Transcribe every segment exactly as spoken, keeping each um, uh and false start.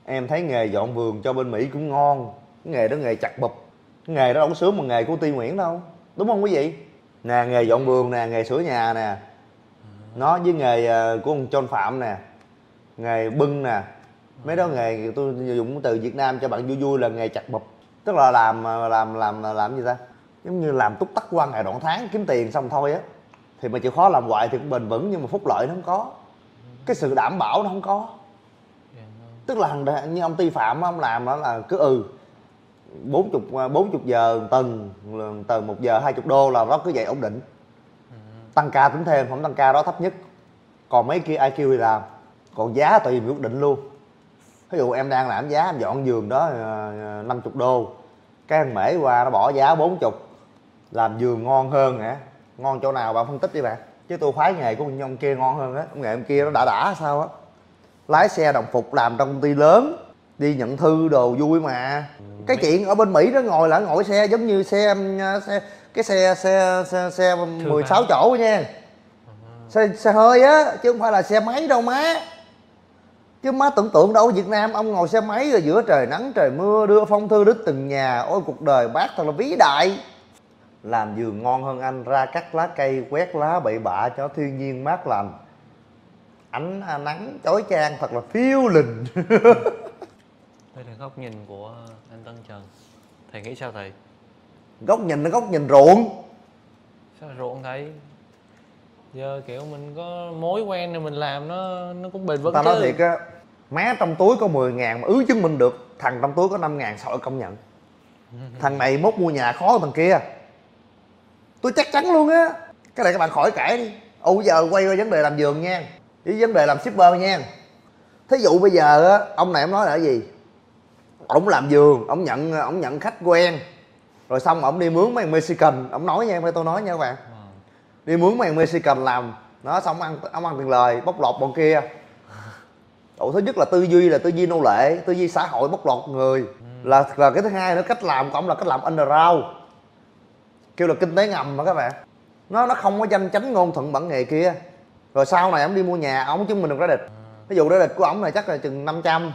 Em thấy nghề dọn vườn cho bên Mỹ cũng ngon. Cái nghề đó nghề chặt bụp. Cái nghề đó đâu có sướng bằng nghề của Ti Nguyễn đâu. Đúng không quý vị? Nè, nghề dọn vườn nè, nghề sửa nhà nè. Nó với nghề của ông John Phạm nè, nghề bưng nè. Mấy đó nghề tôi dùng từ Việt Nam cho bạn vui vui là nghề chặt bụp. Tức là làm làm làm làm gì ta? Giống như làm túc tắc quan hệ đoạn tháng kiếm tiền xong thôi á. Thì mà chịu khó làm hoài thì cũng bền vững, nhưng mà phúc lợi nó không có. Cái sự đảm bảo nó không có. Tức là như ông Ti Phạm ông làm đó là cứ ừ bốn chục bốn chục giờ tuần, tuần một giờ hai chục đô là đó cứ vậy ổn định. Tăng ca tính thêm, không tăng ca đó thấp nhất. Còn mấy kia i kiu thì làm. Còn giá tùy mình quyết định luôn. Ví dụ em đang làm giá em dọn giường đó năm mươi đô, cái thằng Mễ qua nó bỏ giá bốn mươi, làm giường ngon hơn hả? Ngon chỗ nào bạn phân tích đi bạn. Chứ tôi khoái nghề của ông kia ngon hơn á. Nghề ông kia nó đã đã sao á. Lái xe đồng phục làm trong công ty lớn, đi nhận thư đồ vui mà. Cái chuyện ở bên Mỹ đó ngồi là ngồi xe giống như xe, xe cái xe xe xe, xe mười sáu chỗ nha. Xe, xe hơi á, chứ không phải là xe máy đâu má. Chứ má tưởng tượng đâu ở Việt Nam ông ngồi xe máy rồi giữa trời nắng trời mưa đưa phong thư đến từng nhà. Ôi cuộc đời bác thật là vĩ đại. Làm giường ngon hơn anh, ra cắt lá cây quét lá bậy bạ cho thiên nhiên mát lành. Ánh nắng chói chang thật là phiêu linh. Đây là góc nhìn của anh Tân Trần. Thầy nghĩ sao thầy? Góc nhìn là góc nhìn ruộng. Sao là ruộng thầy? Giờ kiểu mình có mối quen thì mình làm nó nó cũng bền vững chứ. Ta nói thiệt á, má trong túi có mười ngàn mà ứ chứng minh được thằng trong túi có năm ngàn sao công nhận. Thằng này mốt mua nhà khó hơn thằng kia. Tôi chắc chắn luôn á. Cái này các bạn khỏi cãi đi. Ồ bây giờ quay qua vấn đề làm vườn nha, với vấn đề làm shipper nha. Thí dụ bây giờ á, ông này ông nói là cái gì? Ông làm vườn, ông nhận ông nhận khách quen, rồi xong ông đi mướn mấy thằng Mexican. Ông nói nha, tôi nói nha các bạn. Đi mướn mấy thằng Mexican làm, nó xong ông ăn, ông ăn tiền lời, bóc lột bọn kia. Ủa, thứ nhất là tư duy là tư duy nô lệ, tư duy xã hội bóc lột người. ừ. Là là cái thứ hai nữa, cách làm của ông là cách làm underground, kêu là kinh tế ngầm mà các bạn. Nó nó không có danh chánh ngôn thuận bản nghề kia. Rồi sau này ông đi mua nhà, ông chứng minh được credit. Ví dụ credit của ông này chắc là chừng năm trăm,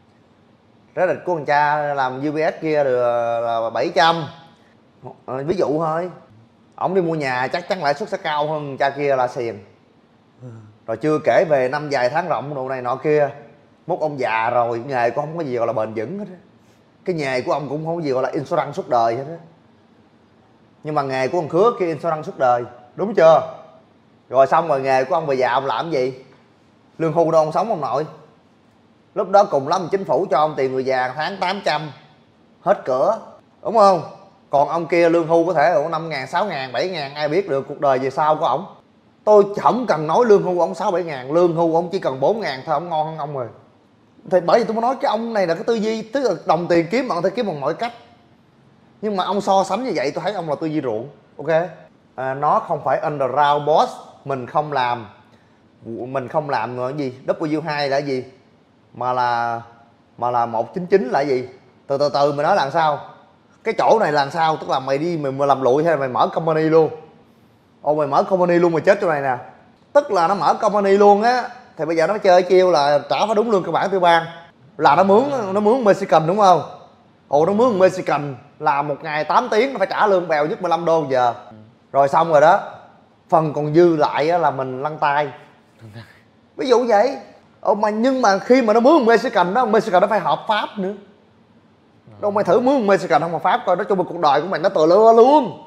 credit của thằng cha làm u pê ét kia là, là bảy trăm. À, ví dụ thôi. Ông đi mua nhà chắc chắn lãi suất sẽ cao hơn cha kia là xiền. Rồi chưa kể về năm dài tháng rộng đồ này nọ kia. Mốt ông già rồi, nghề của ông không có gì gọi là bền vững hết á. Cái nghề của ông cũng không có gì gọi là insurance suốt đời hết á. Nhưng mà nghề của ông Khứa kia insurance suốt đời, đúng chưa? Rồi xong rồi nghề của ông về già ông làm cái gì? Lương hưu đâu ông sống ông nội. Lúc đó cùng lắm chính phủ cho ông tiền người già tháng tám trăm, hết cửa, đúng không? Còn ông kia lương hưu có thể năm ngàn, sáu ngàn, bảy ngàn, ai biết được cuộc đời về sau của ổng. Tôi không cần nói lương hưu ông sáu bảy ngàn, lương hưu ông chỉ cần bốn ngàn thôi, ông ngon hơn ông rồi. Thì bởi vì tôi mới nói cái ông này là cái tư duy, tức là đồng tiền kiếm bạn có thể kiếm bằng mọi cách. Nhưng mà ông so sánh như vậy tôi thấy ông là tư duy ruộng. Ok, à, nó không phải underground boss. Mình không làm Mình không làm cái gì W hai là gì, Mà là Mà là một chín chín là gì. Từ từ từ mày nói làm sao. Cái chỗ này làm sao, tức là mày đi mày, mày làm lụi hay là mày mở company luôn. Ồ mày mở company luôn mày chết chỗ này nè. Tức là nó mở company luôn á. Thì bây giờ nó chơi chiêu là trả phải đúng lương cơ bản tư ban. Là nó mướn Nó mướn Mexican đúng không? Ồ nó mướn Mexican làm một ngày tám tiếng nó phải trả lương bèo nhất mười lăm đô giờ. Rồi xong rồi đó, phần còn dư lại là mình lăn tay. Ví dụ vậy. Ồ mà nhưng mà khi mà nó mướn Mexican đó, Mexican nó phải hợp pháp nữa. Đâu mày thử mướn Mexican không hợp pháp coi, nói chung là cuộc đời của mày nó tờ lưa luôn.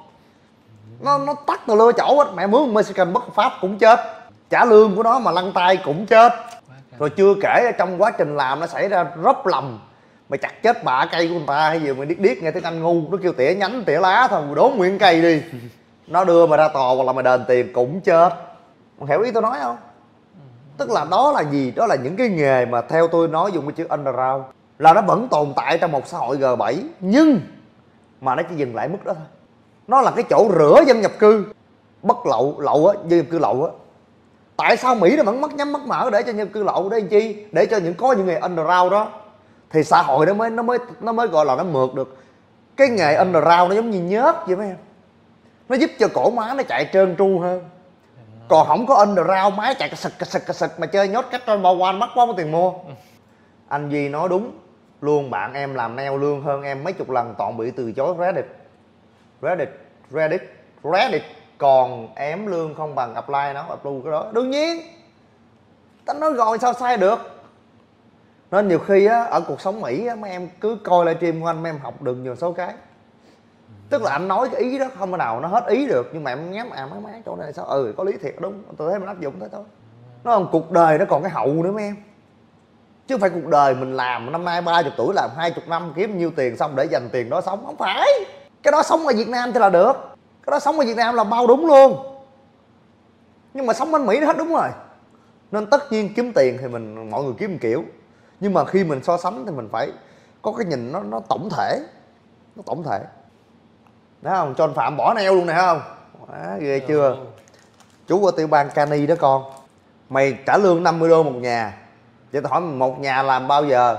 Nó nó tắt tờ lưa chỗ hết. Mẹ mướn Mexican bất hợp pháp cũng chết, trả lương của nó mà lăn tay cũng chết. Rồi chưa kể trong quá trình làm nó xảy ra rớp lầm, mày chặt chết bạ cây của người ta hay gì mày điếc điếc nghe tiếng Anh ngu, nó kêu tỉa nhánh tỉa lá thôi, mày đốn nguyên cây đi. Nó đưa mày ra tòa hoặc là mày đền tiền cũng chết. Mày hiểu ý tôi nói không? Tức là đó là gì? Đó là những cái nghề mà theo tôi nói dùng cái chữ underground là nó vẫn tồn tại trong một xã hội G bảy, nhưng mà nó chỉ dừng lại mức đó thôi. Nó là cái chỗ rửa dân nhập cư bất lậu lậu á, dân nhập cư lậu á. Tại sao Mỹ nó vẫn mất nhắm mất mở để cho dân nhập cư lậu để làm chi? Để cho những có những nghề underground đó thì xã hội nó mới nó mới nó mới gọi là nó mượt được. Cái nghề underground nó giống như nhớt vậy mấy em. Nó giúp cho cổ má nó chạy trơn tru hơn. Còn không có underground máy chạy cà sực cà sực cà sực mà chơi nhốt cách trên bao quan mắc quá có tiền mua. Anh Duy nói đúng luôn, bạn em làm nail lương hơn em mấy chục lần, toàn bị từ chối Reddit. Reddit, Reddit, Reddit. Còn em lương không bằng apply nó, apply cái đó. Đương nhiên, ta nói rồi sao sai được. Nên nhiều khi á, ở cuộc sống Mỹ á, mấy em cứ coi livestream của anh, mấy em học được nhiều số cái. Tức là anh nói cái ý đó không thể nào nó hết ý được, nhưng mà em nhắm à mấy má chỗ này sao, ừ có lý thiệt đúng, tôi thấy mình áp dụng thế thôi. Nó còn cuộc đời nó còn cái hậu nữa mấy em, chứ không phải cuộc đời mình làm năm nay ba chục tuổi làm hai chục năm kiếm nhiêu tiền xong để dành tiền đó sống, không phải. Cái đó sống ở Việt Nam thì là được, cái đó sống ở Việt Nam là bao đúng luôn, nhưng mà sống bên Mỹ nó hết đúng rồi. Nên tất nhiên kiếm tiền thì mình mọi người kiếm một kiểu, nhưng mà khi mình so sánh thì mình phải có cái nhìn nó nó tổng thể, nó tổng thể. Thấy không, cho anh Phạm bỏ neo luôn này không? Quá ghê chưa. Chú ở tiểu bang Cani đó con, mày trả lương năm mươi đô một nhà. Vậy tao hỏi một nhà làm bao giờ?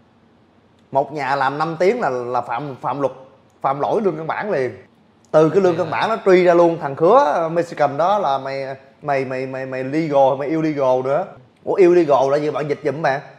Một nhà làm năm tiếng là là phạm phạm luật, phạm lỗi lương căn bản liền. Từ cái lương căn bản nó truy ra luôn thằng khứa Mexican đó là mày mày mày mày mày legal mày illegal nữa. Ủa illegal là gì, bạn dịch giùm bạn.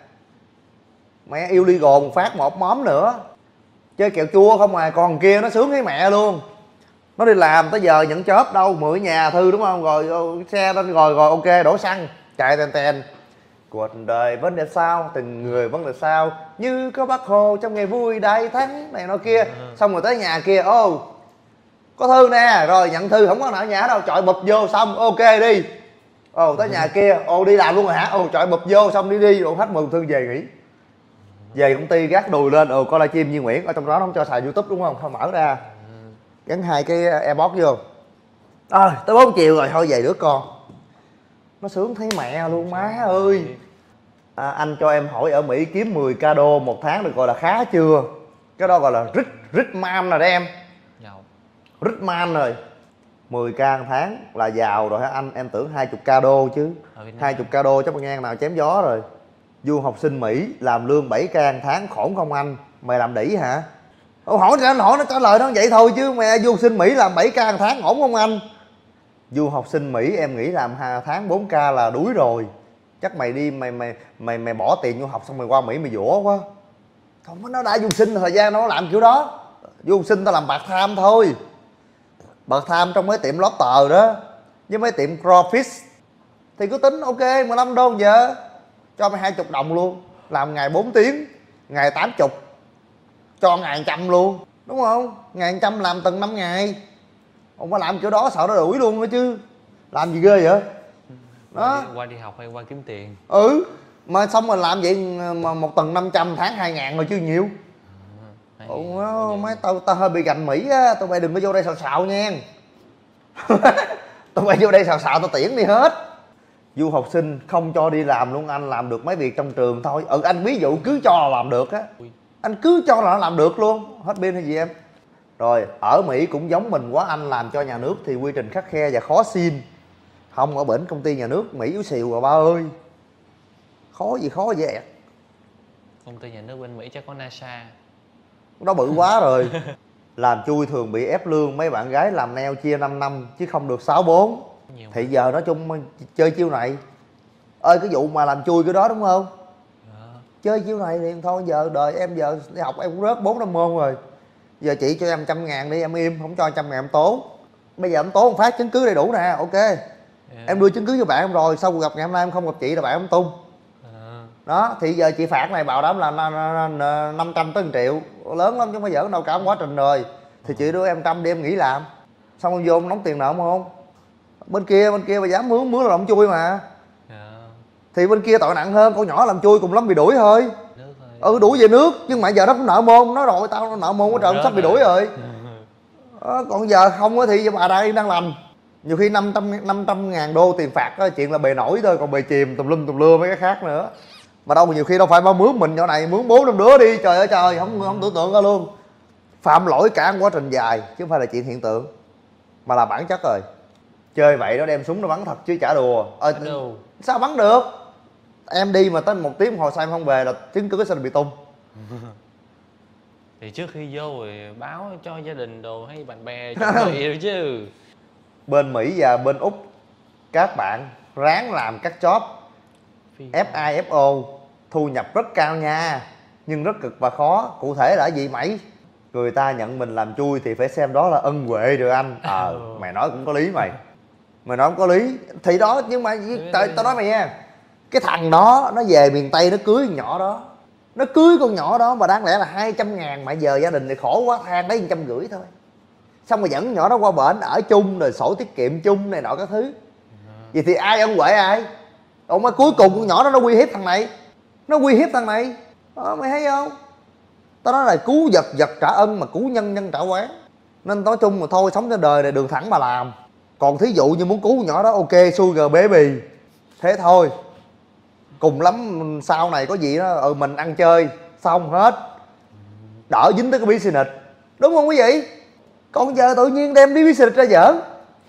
Mày illegal một phát một móm nữa. Chơi kẹo chua không à, còn kia nó sướng với mẹ luôn. Nó đi làm tới giờ nhận chớp đâu, mười nhà thư đúng không, rồi, rồi xe lên rồi rồi ok đổ xăng chạy ten ten. Cuộc đời vấn đề sao, từng người vấn đề sao, như có bác Hồ trong ngày vui đại thắng này nọ kia. Xong rồi tới nhà kia, ô có thư nè, rồi nhận thư không có nợ nhà đâu, chọi bụp vô xong ok đi. Ồ tới nhà kia, ồ đi làm luôn rồi hả, ồ chọi bụp vô xong đi đi, rồi hết mừng thư về nghỉ. Về công ty gác đùi lên, ồ coi livestream Duy Nguyễn, ở trong đó nó không cho xài YouTube đúng không, thôi mở ra gắn hai cái AirPods vô. Rồi tới bốn chiều rồi thôi về đứa con. Nó sướng thấy mẹ luôn má ơi. À, anh cho em hỏi ở Mỹ kiếm mười ca đô một tháng được gọi là khá chưa? Cái đó gọi là rich rich man rồi đó em. Giàu. Rich man rồi. mười ca một tháng là giàu rồi hả anh? Em tưởng hai mươi ca đô chứ. hai mươi ca đô chắc bằng ngang nào chém gió rồi. Du học sinh Mỹ làm lương bảy ca một tháng khổn không anh? Mày làm đĩ hả? Ô, hỏi cho anh hỏi nó trả lời nó vậy thôi chứ mẹ du học sinh Mỹ làm bảy ca một tháng ổn không anh? Du học sinh Mỹ em nghĩ làm hai tháng bốn ca là đuối rồi. Chắc mày đi mày mày mày mày bỏ tiền vô học xong mày qua Mỹ mày dũa quá. Không, nó đã du học sinh thời gian nó làm kiểu đó. Du học sinh tao làm part time thôi. Part time trong mấy tiệm lobster đó với mấy tiệm crawfish thì cứ tính ok mười lăm đô giờ cho mày hai mươi đồng luôn, làm ngày bốn tiếng, ngày tám mươi, cho ngày trăm luôn đúng không? Ngày trăm làm từng năm ngày. Ông có làm kiểu đó sợ nó đuổi luôn đó chứ. Làm gì ghê vậy? Đó. Qua đi, qua đi học hay qua kiếm tiền? Ừ. Mà xong rồi làm vậy mà một tuần năm trăm, tháng hai ngàn rồi chứ nhiều. À, ồ, mấy tao tao hơi bị gành Mỹ á, tụi bay đừng có vô đây xào xạo nha. Tụi bay vô đây xào xạo tao tiễn đi hết. Du học sinh không cho đi làm luôn anh, làm được mấy việc trong trường thôi. Ừ anh ví dụ cứ cho là làm được á. Anh cứ cho là nó làm được luôn. Hết pin hay gì em? Rồi ở Mỹ cũng giống mình quá anh, làm cho nhà nước thì quy trình khắt khe và khó xin. Không ở bển công ty nhà nước Mỹ yếu xìu rồi ba ơi. Khó gì khó vậy. Công ty nhà nước bên Mỹ chắc có NASA. Nó bự quá rồi. Làm chui thường bị ép lương, mấy bạn gái làm nail chia năm năm chứ không được sáu bốn. Thì giờ nói chung chơi chiêu này. Ơi cái vụ mà làm chui cái đó đúng không? À. Chơi chiêu này thì thôi giờ đời em giờ đi học em cũng rớt bốn năm môn rồi. Giờ chị cho em trăm ngàn đi em im, không cho trăm ngàn em tố. Bây giờ em tố một phát chứng cứ đầy đủ nè, ok. Yeah. Em đưa chứng cứ cho bạn em rồi, sau cuộc gặp ngày hôm nay em không gặp chị là bạn em tung. À. Đó, thì giờ chị phạt này bảo đảm là năm trăm tới một triệu. Lớn lắm chứ không phải giỡn đâu, cả quá trình rồi. Thì chị đưa em trăm đi em nghỉ làm. Xong em vô em đóng tiền nợ không? Bên kia, bên kia mà dám mướn, mướn là làm chui mà. Yeah. Thì bên kia tội nặng hơn, con nhỏ làm chui cùng lắm bị đuổi thôi. Ừ đuổi về nước, nhưng mà giờ nó cũng nợ môn, nó rồi tao nợ môn ở trận sắp bị đuổi rồi. Đó, còn giờ không thì bà đây đang làm. Nhiều khi năm trăm ngàn đô tiền phạt đó, chuyện là bề nổi thôi, còn bề chìm tùm lum tùm lưa mấy cái khác nữa. Mà đâu nhiều khi đâu phải bao mướn mình nhỏ này, mướn bốn năm đứa đi, trời ơi trời, không không tưởng tượng ra luôn. Phạm lỗi cả quá trình dài, chứ không phải là chuyện hiện tượng, mà là bản chất rồi. Chơi vậy nó đem súng nó bắn thật chứ chả đùa. Ờ, sao bắn được? Em đi mà tới một tiếng hồi sao em không về là chứng cứ sẽ bị tung. Thì trước khi vô rồi báo cho gia đình đồ hay bạn bè chuẩn bị rồi chứ. Bên Mỹ và bên Úc các bạn ráng làm các job ép i ép o thu nhập rất cao nha, nhưng rất cực và khó. Cụ thể là gì mày? Người ta nhận mình làm chui thì phải xem đó là ân huệ rồi anh. Ờ à, mày nói cũng có lý mày. Mày nói cũng có lý. Thì đó, nhưng mà tao tao nói mày nha, cái thằng đó nó về miền Tây nó cưới con nhỏ đó, nó cưới con nhỏ đó mà đáng lẽ là hai trăm ngàn, mà giờ gia đình thì khổ quá, than lấy một trăm rưỡi thôi. Xong rồi dẫn nhỏ đó qua bển ở chung, rồi sổ tiết kiệm chung này nọ các thứ. Vậy thì ai ân huệ ai? Ủa mà cuối cùng con nhỏ đó nó uy hiếp thằng này, nó uy hiếp thằng này. Đó, mày thấy không? Tao nói là cứu vật vật trả ân mà cứu nhân nhân trả oán. Nên nói chung mà thôi, sống trên đời này đường thẳng mà làm. Còn thí dụ như muốn cứu nhỏ đó, ok, sugar baby, thế thôi. Cùng lắm sau này có gì đó ừ mình ăn chơi xong hết, đỡ dính tới cái business, đúng không quý vị? Còn giờ tự nhiên đem đi business ra giỡn.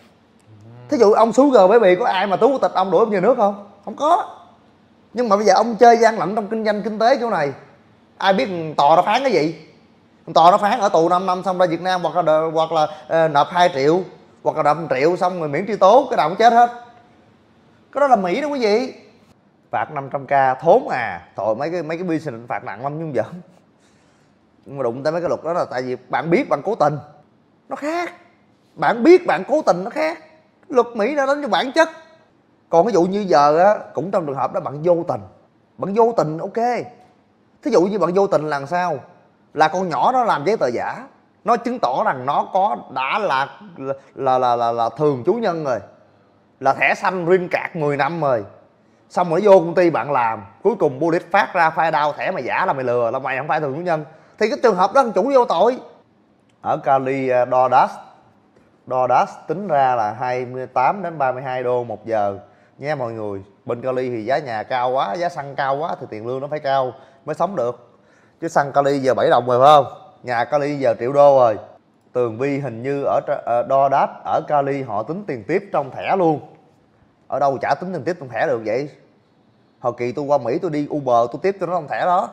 Thí dụ ông sugar baby có ai mà tú tịch ông đuổi ông về nước không? Không có. Nhưng mà bây giờ ông chơi gian lận trong kinh doanh kinh tế chỗ này, ai biết tòa nó phán cái gì? Tòa nó phán ở tù năm năm xong ra Việt Nam, hoặc là hoặc là uh, nộp hai triệu, hoặc là nộp một triệu xong rồi miễn truy tố, cái nào cũng chết hết. Cái đó là Mỹ đó quý vị. Phạt năm trăm k thốn à. Thôi mấy cái mấy cái business phạt nặng lắm nhưng giỡn. Nhưng mà đụng tới mấy cái luật đó là tại vì bạn biết bạn cố tình, nó khác. Bạn biết bạn cố tình nó khác. Luật Mỹ đã đánh cho bản chất. Còn ví dụ như giờ á, cũng trong trường hợp đó bạn vô tình, bạn vô tình ok. Thí dụ như bạn vô tình là sao? Là con nhỏ đó làm giấy tờ giả, nó chứng tỏ rằng nó có đã là là là là, là, là thường trú nhân rồi, là thẻ xanh green card mười năm rồi. Xong rồi nó vô công ty bạn làm, cuối cùng Bullet phát ra file đao thẻ mày giả là mày lừa, là mày không phải thường trú nhân, thì cái trường hợp đó thằng chủ vô tội. Ở Cali, DoorDash DoorDash tính ra là hai mươi tám đến ba mươi hai đô một giờ nha mọi người. Bên Cali thì giá nhà cao quá, giá xăng cao quá thì tiền lương nó phải cao mới sống được. Chứ xăng Cali giờ bảy đồng rồi phải không? Nhà Cali giờ triệu đô rồi. Tường Vi hình như ở uh, DoorDash ở Cali họ tính tiền tiếp trong thẻ luôn. Ở đâu chả tính tiền tiếp trong thẻ được vậy? Hồi kỳ tôi qua Mỹ tôi đi Uber tôi tiếp cho nó trong thẻ đó.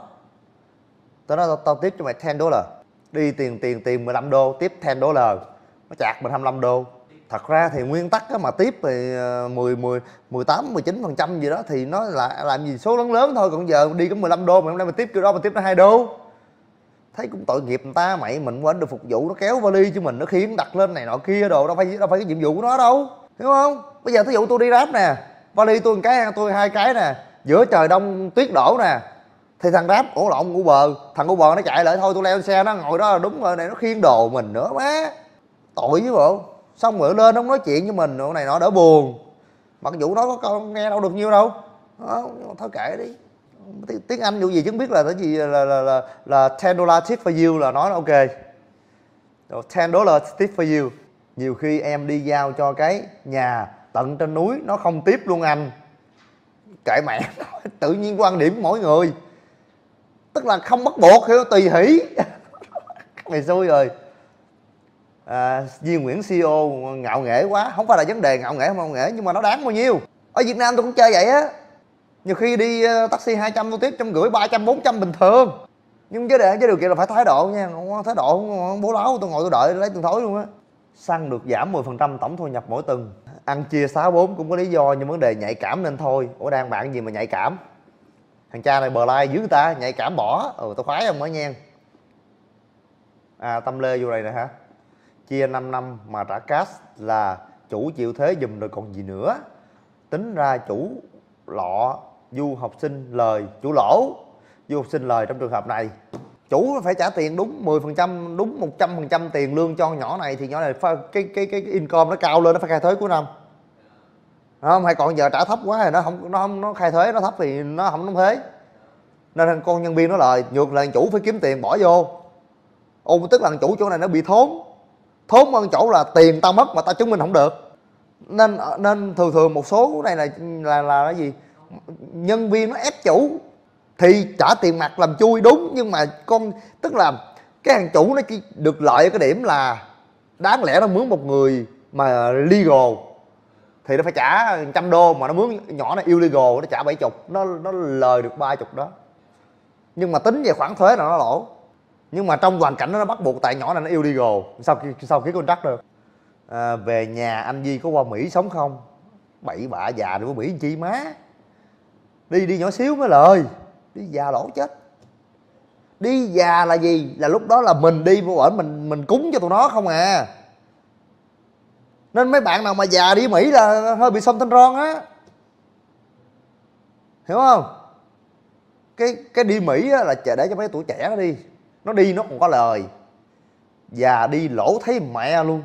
Tôi nói tao, tao tiếp cho mày ten đô la. Đi tiền tiền tiền mười lăm đô tiếp ten đô la. Nó chạc mình hai mươi lăm đô. Thật ra thì nguyên tắc á, mà tiếp thì mười, mười, mười tám, mười chín phần trăm gì đó thì nó là làm gì số lớn lớn thôi. Còn giờ đi có mười lăm đô mà hôm nay mình tiếp kiểu đó mình tiếp nó hai đô. Thấy cũng tội nghiệp người ta, mày mình quên được phục vụ, nó kéo vali cho mình, nó khiêng đặt lên này nọ kia đồ, đâu phải đâu phải cái nhiệm vụ của nó đâu, hiểu không? Bây giờ thí dụ tôi đi Grab nè, vali tôi một cái, tôi hai cái nè, giữa trời đông tuyết đổ nè, thì thằng Grab ổ lộn Uber, thằng Uber nó chạy lại thôi tôi leo xe nó ngồi đó là đúng rồi, này nó khiêng đồ mình nữa má, tội chứ bộ. Xong rồi lên nó nói chuyện với mình này nọ đỡ buồn, mặc dù nó có con nghe đâu được nhiêu đâu đó, thôi kệ đi. Tiếng Anh dù gì chứ biết là cái gì là là là, là ten dollar tip for you là nói nó ok. ten dollar tip for you. Nhiều khi em đi giao cho cái nhà tận trên núi nó không tiếp luôn anh. Kệ mẹ, tự nhiên quan điểm của mỗi người. Tức là không bắt buộc, hiểu, tùy hỷ. Mày xui rồi. À, Duy Nguyễn xê e ô ngạo nghễ quá. Không phải là vấn đề ngạo nghễ không ngạo nghễ, nhưng mà nó đáng bao nhiêu. Ở Việt Nam tôi cũng chơi vậy á. Nhiều khi đi taxi hai trăm tôi tiếp trăm rưỡi, ba trăm, bốn trăm bình thường. Nhưng chứ để cái điều kiện là phải thái độ nha. Không thái độ không bố láo, tôi ngồi tôi đợi lấy từng thối luôn á. Xăng được giảm mười phần trăm tổng thu nhập mỗi tuần. Ăn chia sáu bốn cũng có lý do, nhưng vấn đề nhạy cảm nên thôi. Ủa đang bạn gì mà nhạy cảm? Thằng cha này bờ lai dưới người ta, nhạy cảm bỏ. Ừ tao khoái ông mới nha. À Tâm Lê vô đây nè hả? Chia năm năm mà trả cash là chủ chịu thế giùm rồi còn gì nữa. Tính ra chủ lọ du học sinh lời, chủ lỗ du học sinh lời trong trường hợp này. Chủ phải trả tiền đúng mười phần trăm, đúng một trăm phần trăm tiền lương cho nhỏ này thì nhỏ này cái cái cái, cái income nó cao lên, nó phải khai thuế cuối năm. Không, hay còn giờ trả thấp quá thì nó không nó không nó khai thuế nó thấp thì nó không đóng thuế. Nên con nhân viên nó lời, ngược lại chủ phải kiếm tiền bỏ vô. Ồ, tức là chủ chỗ này nó bị thốn. Thốn hơn chỗ là tiền tao mất mà tao chứng minh không được. Nên nên thường thường một số này là là là cái gì? Nhân viên nó ép chủ thì trả tiền mặt làm chui đúng, nhưng mà con tức là cái thằng chủ nó chỉ được lợi ở cái điểm là đáng lẽ nó mướn một người mà legal thì nó phải trả trăm đô, mà nó mướn nhỏ này illegal nó trả bảy chục, nó nó lời được ba chục đó. Nhưng mà tính về khoản thuế là nó lỗ. Nhưng mà trong hoàn cảnh đó nó bắt buộc tại nhỏ này nó illegal sau khi sau ký contract được. À, về nhà anh Duy có qua Mỹ sống không? Bậy bạ già đi qua Mỹ chi má. Đi đi nhỏ xíu mới lời. Đi già lỗ chết. Đi già là gì? Là lúc đó là mình đi vô bển mình mình cúng cho tụi nó không à. Nên mấy bạn nào mà già đi Mỹ là hơi bị xông tinh ron á, hiểu không? Cái cái đi Mỹ á là để cho mấy tuổi trẻ nó đi, nó đi nó còn có lời. Già đi lỗ thấy mẹ luôn.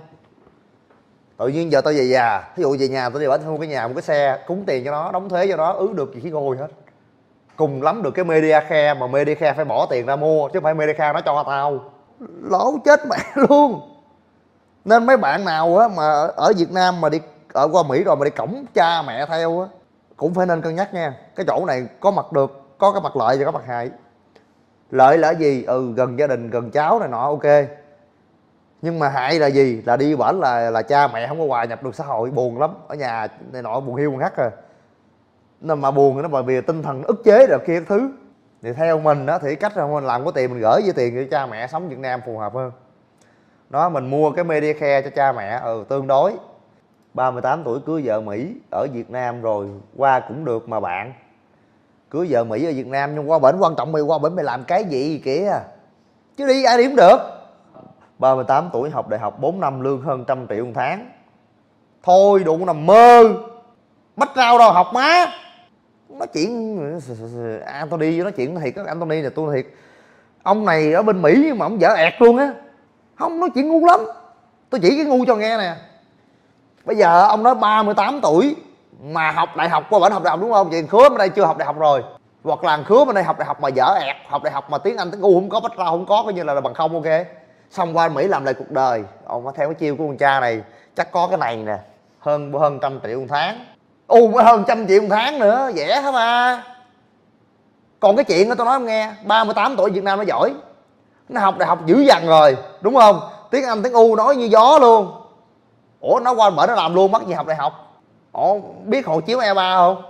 Tự nhiên giờ tôi về già, ví dụ về nhà tôi đi bển mua cái nhà, một cái xe, cúng tiền cho nó, đóng thuế cho nó, ứ được gì khí gôi hết. Cùng lắm được cái Mediacare, mà Mediacare phải bỏ tiền ra mua chứ không phải Mediacare nó cho tao. Lỗ chết mẹ luôn. Nên mấy bạn nào á mà ở Việt Nam mà đi ở qua Mỹ rồi mà đi cõng cha mẹ theo á cũng phải nên cân nhắc nha. Cái chỗ này có mặt được, có cái mặt lợi và có mặt hại. Lợi là gì? Ừ, gần gia đình, gần cháu này nọ ok. Nhưng mà hại là gì? Là đi bển là là cha mẹ không có hòa nhập được xã hội, buồn lắm. Ở nhà này nọ buồn hiu buồn hắt rồi. Nên mà buồn nó bởi vì tinh thần ức chế rồi kia thứ. Thì theo mình đó thì cách là mình làm có tiền mình gửi với tiền cho cha mẹ sống Việt Nam phù hợp hơn. Đó, mình mua cái Medicare cho cha mẹ, ừ tương đối. ba mươi tám tuổi cưới vợ Mỹ ở Việt Nam rồi qua cũng được mà bạn. Cưới vợ Mỹ ở Việt Nam nhưng qua bển quan trọng mày qua bển mày làm cái gì kìa. Chứ đi ai đi cũng được. ba mươi tám tuổi học đại học bốn năm lương hơn trăm triệu một tháng. Thôi đụng nằm mơ. Bách rau đâu học má. Nói chuyện Anthony nói chuyện thiệt á, Anthony là tôi thiệt. Ông này ở bên Mỹ mà ông dở ẹt luôn á. Không, nói chuyện ngu lắm. Tôi chỉ cái ngu cho nghe nè. Bây giờ ông nói ba mươi tám tuổi mà học đại học qua bển học đại học đúng không? Vậy khứa bên đây chưa học đại học rồi. Hoặc là khứa bên đây học đại học mà dở ẹt, học đại học mà tiếng Anh tiếng U không có, bách rau không có, coi như là, là bằng không ok. Xong qua Mỹ làm lại cuộc đời. Ông theo cái chiêu của con cha này chắc có cái này nè, hơn hơn trăm triệu một tháng. U mới hơn trăm triệu một tháng nữa, dễ hả mà. Còn cái chuyện đó tôi nói em nghe, ba mươi tám tuổi Việt Nam nó giỏi, nó học đại học dữ dằn rồi đúng không? Tiếng Anh tiếng U nói như gió luôn. Ủa nó qua bển nó làm luôn, mắc gì học đại học? Ủa biết hộ chiếu E ba không?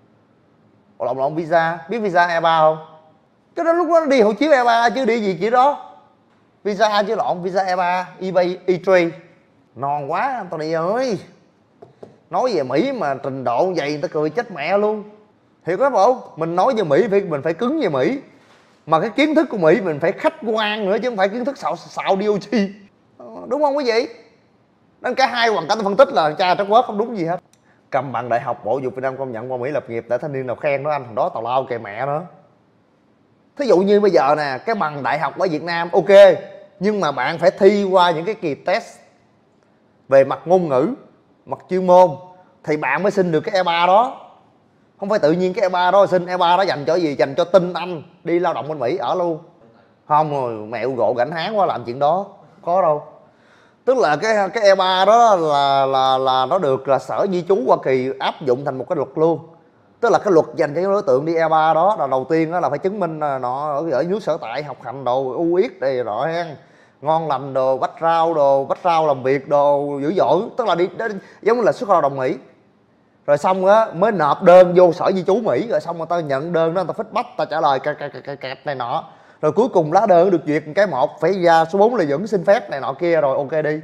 Ủa lộn lộn visa, biết visa E ba không? Cái đó lúc đó nó đi hộ chiếu E ba chứ đi gì kiểu đó. Visa chứ lộn, visa E ba, E ba, E ba. Non quá Anthony ơi. Nói về Mỹ mà trình độ vậy người ta cười chết mẹ luôn. Thiệt đó bộ, mình nói về Mỹ phải mình phải cứng về Mỹ. Mà cái kiến thức của Mỹ mình phải khách quan nữa chứ không phải kiến thức xạo xạo đê ô giê. Đúng không quý vị? Nên cả hai hoàn cảnh phân tích là cha trắc quớt không đúng gì hết. Cầm bằng đại học Bộ Giáo dục Việt Nam công nhận qua Mỹ lập nghiệp để thanh niên nào khen nó anh thằng đó tào lao kề mẹ nữa. Thí dụ như bây giờ nè, cái bằng đại học ở Việt Nam ok, nhưng mà bạn phải thi qua những cái kỳ test về mặt ngôn ngữ, mặt chuyên môn thì bạn mới xin được cái E ba đó. Không phải tự nhiên cái E ba đó xin. E ba đó dành cho gì? Dành cho tinh Anh đi lao động bên Mỹ ở luôn. Không rồi mẹo gộ gảnh hán quá làm chuyện đó. Có đâu. Tức là cái cái E ba đó là là là nó được là Sở Di trú Hoa Kỳ áp dụng thành một cái luật luôn. Tức là cái luật dành cho những đối tượng đi E ba đó là đầu tiên đó là phải chứng minh nó ở, ở nước sở tại học hành đồ ưu yết đây rõ hen, ngon lành đồ, bách rau đồ, bách rau làm việc đồ dữ dội. Tức là đi, đi giống như là xuất lao động Mỹ. Rồi xong á mới nộp đơn vô Sở Di trú Mỹ, rồi xong người ta nhận đơn đó, người ta feedback, ta trả lời kẹt kẹt kẹt này nọ. Rồi cuối cùng lá đơn được duyệt cái một phải ra số bốn là dẫn xin phép này nọ kia rồi ok đi.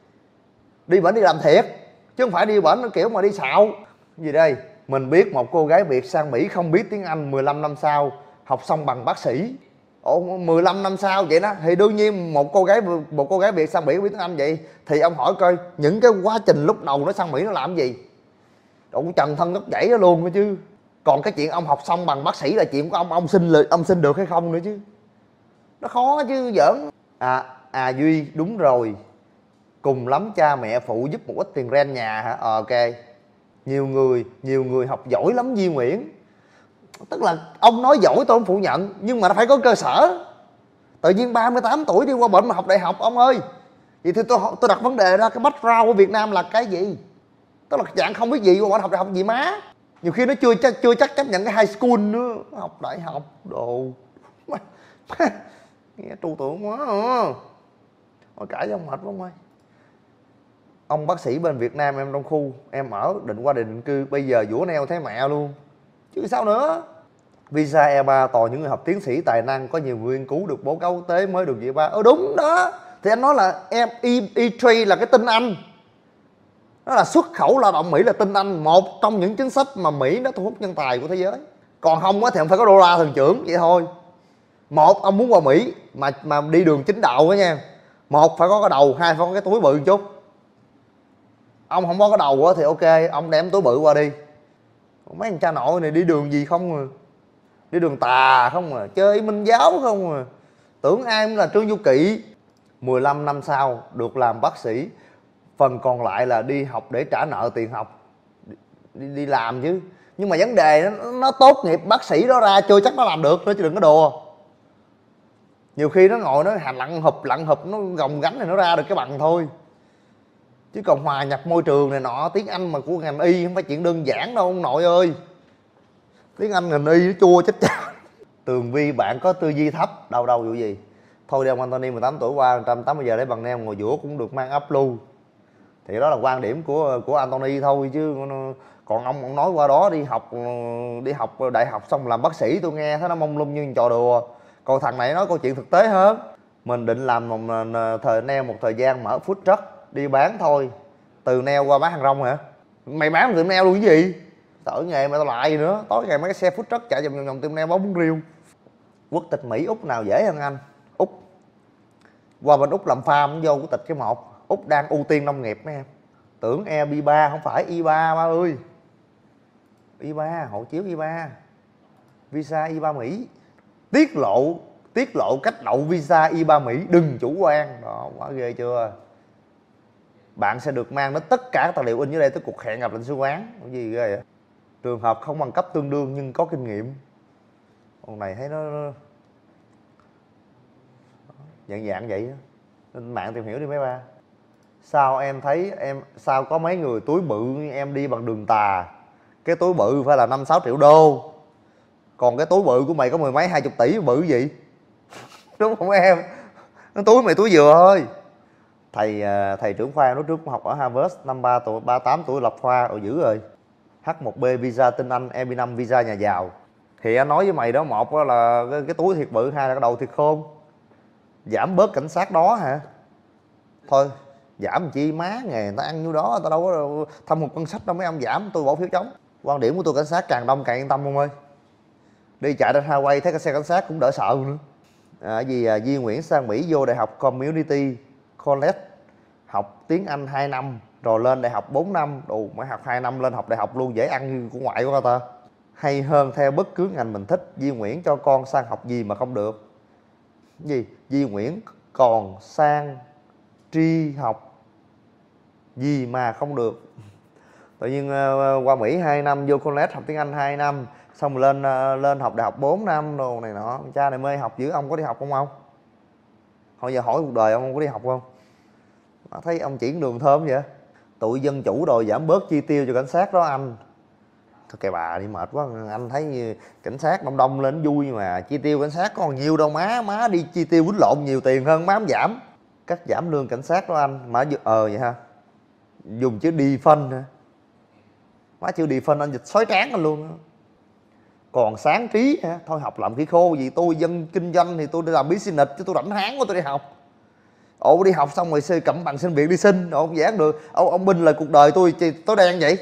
Đi bển đi làm thiệt chứ không phải đi bển kiểu mà đi xạo. Gì đây? Mình biết một cô gái Việt sang Mỹ không biết tiếng Anh, mười lăm năm sau học xong bằng bác sĩ. Ồ, mười lăm năm sau vậy đó thì đương nhiên một cô gái một cô gái Việt sang Mỹ biết tiếng Anh vậy thì ông hỏi coi những cái quá trình lúc đầu nó sang Mỹ nó làm gì. Ông trần thân gốc gãy đó luôn đó chứ. Còn cái chuyện ông học xong bằng bác sĩ là chuyện của ông, ông xin ông xin được hay không nữa chứ. Nó khó chứ giỡn. À, à Duy đúng rồi. Cùng lắm cha mẹ phụ giúp một ít tiền rent nhà hả? Ờ, ok. Nhiều người, nhiều người học giỏi lắm Duy Nguyễn. Tức là ông nói giỏi tôi không phủ nhận, nhưng mà nó phải có cơ sở. Tự nhiên ba mươi tám tuổi đi qua bển mà học đại học ông ơi. Vậy thì tôi tôi đặt vấn đề ra cái background của Việt Nam là cái gì? Tức là dạng không biết gì qua bển học đại học gì má. Nhiều khi nó chưa chắc chưa chắc chấp nhận cái high school nữa, học đại học đồ. Nghe trừu tượng quá à. Thôi cãi cho ông mệt quá ông ơi. Ông bác sĩ bên Việt Nam em trong khu em ở định qua định cư bây giờ vũa neo thấy mẹ luôn chứ sao nữa. Visa E ba toàn những người học tiến sĩ tài năng có nhiều nghiên cứu được báo cáo quốc tế mới được E ba. Ờ đúng đó. Thì anh nói là em E ba là cái tinh Anh, nó là xuất khẩu lao động Mỹ là tinh Anh, một trong những chính sách mà Mỹ nó thu hút nhân tài của thế giới. Còn không á thì ông phải có đô la thần trưởng vậy thôi. Một, ông muốn qua Mỹ mà mà đi đường chính đạo á nha, một phải có cái đầu, hai phải có cái túi bự một chút. Ông không có cái đầu á thì ok, ông đem túi bự qua đi. Mấy thằng cha nội này đi đường gì không à, đi đường tà không à, chơi Minh giáo không à, tưởng ai cũng là Trương Du Kỵ. mười lăm năm sau được làm bác sĩ, phần còn lại là đi học để trả nợ tiền học, đi, đi làm chứ. Nhưng mà vấn đề nó, nó tốt nghiệp bác sĩ đó ra chưa chắc nó làm được nữa, chứ đừng có đùa. Nhiều khi nó ngồi nó hành lặn hụp lặn hụp nó gồng gánh thì nó ra được cái bằng thôi, chứ còn hòa nhập môi trường này nọ, tiếng Anh mà của ngành y không phải chuyện đơn giản đâu ông nội ơi. Tiếng Anh ngành y nó chua chết cha. Tường Vi bạn có tư duy thấp, đâu đâu vụ gì. Thôi đi ông Anthony mười tám tuổi qua một trăm tám mươi giờ để bằng neo ngồi vũa cũng được mang up lưu. Thì đó là quan điểm của của Anthony thôi, chứ còn ông ông nói qua đó đi học đi học đại học xong làm bác sĩ, tôi nghe thấy nó mông lung như trò đùa. Còn thằng này nói câu chuyện thực tế hơn. Mình định làm một thời neo một thời gian mở food truck đi bán thôi. Từ neo qua bán hàng rong hả? Mày bán tiệm neo luôn cái gì? Tỏi nghề mà tao lại gì nữa. Tối ngày mấy cái xe food truck chạy vòng vòng vòng tiệm neo bán bún riêu. Quốc tịch Mỹ Úc nào dễ hơn anh? Úc. Qua bên Úc làm farm vô quốc tịch cái một. Úc đang ưu tiên nông nghiệp mấy em. Tưởng e bê ba không phải i ba ba ơi. i ba, hộ chiếu i ba. Visa i ba Mỹ. Tiết lộ tiết lộ cách đậu visa i ba Mỹ, đừng chủ quan. Đó, quá ghê chưa? Bạn sẽ được mang đến tất cả các tài liệu in dưới đây tới cuộc hẹn gặp lãnh sứ quán. Cái gì ghê vậy? Trường hợp không bằng cấp tương đương nhưng có kinh nghiệm. Con này thấy nó, nó... dạng dạng vậy đó. Nên mạng tìm hiểu đi mấy ba. Sao em thấy em sao có mấy người túi bự như em đi bằng đường tà? Cái túi bự phải là năm sáu triệu đô, còn cái túi bự của mày có mười mấy hai chục tỷ, bự gì? Đúng không em? Nó túi mày túi dừa thôi. Thầy thầy trưởng khoa nói trước học ở Harvard, năm ba tuổi ba mươi tám tuổi lập khoa ở dữ rồi. H một B visa tin Anh, E B năm visa nhà giàu. Thì anh nói với mày đó, một là cái, cái túi thiệt bự, hai là cái đầu thiệt khôn. Giảm bớt cảnh sát đó hả? Thôi giảm chi má, nghề người ta ăn nhiêu đó, tao đâu có thâm hụt ngân sách đâu mấy ông giảm, tôi bỏ phiếu chống. Quan điểm của tôi cảnh sát càng đông càng yên tâm ông ơi. Đi chạy trên highway thấy cái xe cảnh sát cũng đỡ sợ nữa. À, gì à, Duy Nguyễn sang Mỹ vô đại học Community College học tiếng Anh hai năm rồi lên đại học bốn năm. Đồ mới học hai năm lên học đại học luôn, dễ ăn như của ngoại của ta. Hay hơn theo bất cứ ngành mình thích. Duy Nguyễn cho con sang học gì mà không được? Gì? Duy Nguyễn còn sang tri học gì mà không được? Tự nhiên uh, qua Mỹ hai năm, vô college học tiếng Anh hai năm, xong rồi lên uh, lên học đại học bốn năm đồ này nọ. Cha này mê học dữ, ông có đi học không ông? Hồi giờ hỏi cuộc đời ông, ông có đi học không? Mà thấy ông chỉ đường thơm vậy. Tụi dân chủ đòi giảm bớt chi tiêu cho cảnh sát đó anh. Thôi kệ bà đi, mệt quá. Anh thấy cảnh sát đông đông lên vui mà chi tiêu cảnh sát còn nhiều đâu má. Má đi chi tiêu quýnh lộn nhiều tiền hơn, má không giảm. Cắt giảm lương cảnh sát đó anh. Má ờ vậy ha. Dùng chữ defund hả? Má chữ defund anh dịch xói trán anh luôn. Còn sáng trí hả? Thôi học làm khỉ khô gì, tôi dân kinh doanh thì tôi đi làm business chứ tôi rảnh háng quá tôi đi học. Ồ đi học xong rồi sư cầm bằng xin việc đi xin, ồ không dán được. Ồ ông binh là cuộc đời tôi tối đen vậy.